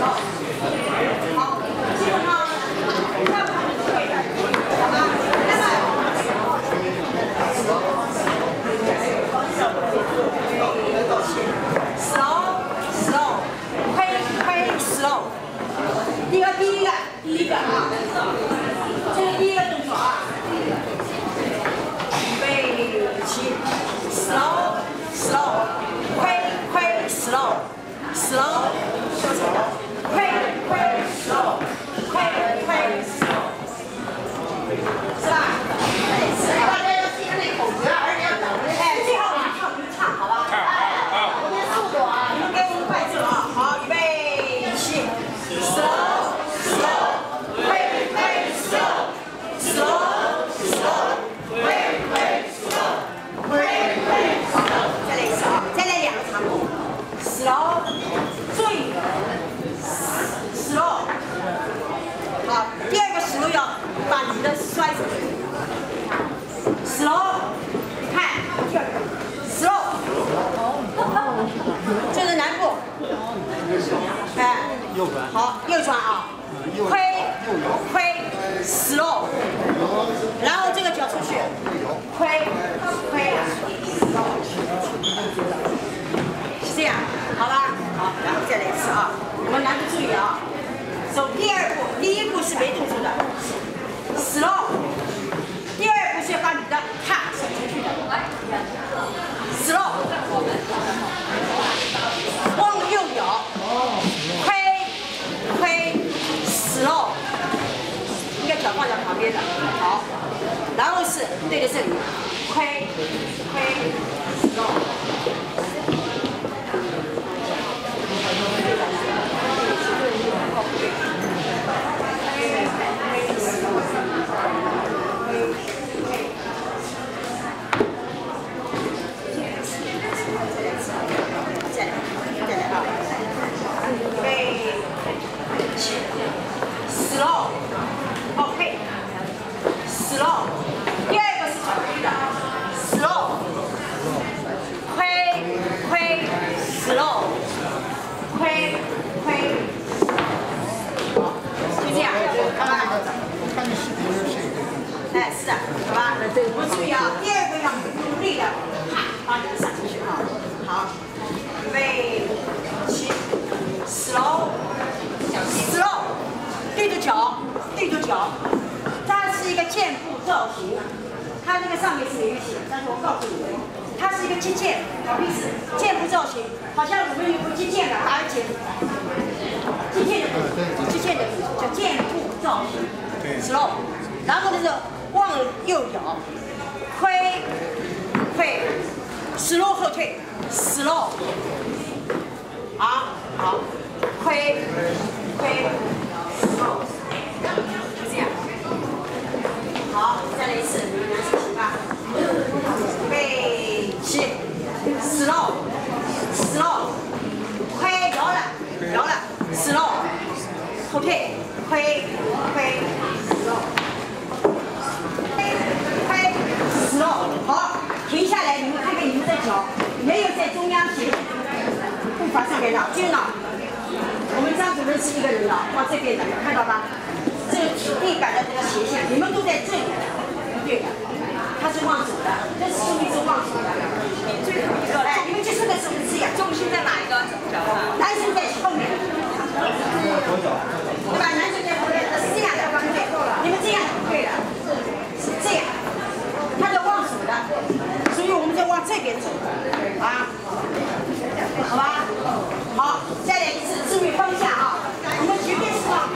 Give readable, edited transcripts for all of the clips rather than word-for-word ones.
好，基本上大部分都会的，好吧？那么 slow， 推 slow。第一个啊，这是第一个动作啊。预备起 ，slow， 推 slow， 推 slow， 推 slow， 是吧？大家要记住那口诀，而且要等着。哎，最后你跳你就唱，好吧？我们速度啊，你们给我们快速啊！好，预备起 ，slow， 推 slow， 再来一次啊！再来两个长步 ，slow， 注意 ，slow。好，第二个 slow 要把你的摔出去 ，slow， 看第二个 slow， 这是南步，哎，好，右转啊，推 slow， 然后这个脚出去，推。是这样，好吧？好，然后再来一次啊！我们难度注意啊！走第二步，第一步是没动作的 ，slow。第二步是要把你的踏手出去的 ，slow。往右摇，推 slow。应该脚放在旁边的，好。然后是对着这里，推 slow。再来啊！预备起 ，slow， OK， slow。第二个是脚推的 ，slow， 推 slow， 推。就这样，好吧？哎，是的，好吧？我们注意啊，第二个要努力的，把你撒出去啊！好，预备起 ，slow， 对着脚，它是一个箭步造型，它那个上面是没有写，但是我告诉你们，它是一个击剑，好意思，箭步造型，好像我们有个击剑的，打个结，击剑的叫箭步造型 ，slow， 然后就是往右摇，推 ，slow 后退 ，slow， 好，推 ，slow， 就这样，好，再来一次，你们来试试吧，预备起 ，slow， 推摇了 ，slow， 后退，推 ，slow。slow， 好，停下来，你们看看你们的脚没有在中央斜线步伐上面的，就呢，我们张主任是一个人的，往这边的，看到吧？这个地板的这个斜线，你们都在这里的，不对的，他是往左的，这是说明是往左的。最后一个，哎，你们就是个手势呀，重心在哪一个脚上？男生在后面，对吧？男生在后面，是这样的，对，你们这样不对的，是这样。它是往左的，所以我们就往这边走啊，好吧？好，再来一次，注意方向啊！我们绝对是往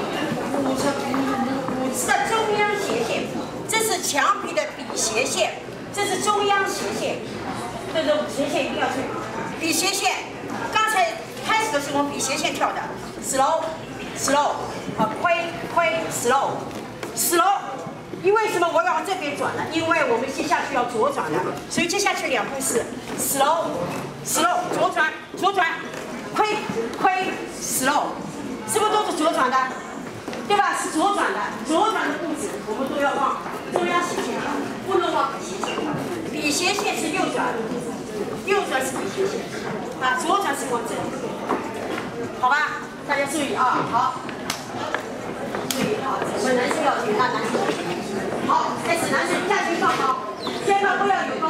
5的中央斜线，这是墙皮的比斜线，这是中央斜线，这是斜线一定要注意。比斜线，刚才开始的时候我们比斜线跳的 ，slow， 好，推 slow。因为什么我要往这边转呢？因为我们接下去要左转的，所以接下去两步是 slow， 左转，推 slow， 是不是都是左转的？对吧？是左转的步子我们都要往中央斜线，不能往比斜线。比斜线是右转是比斜线，啊，左转是往这里，好吧？ 大家注意啊，好，注意啊，我们男生要注意，那男生好，开始男生下去放好，千万不要有。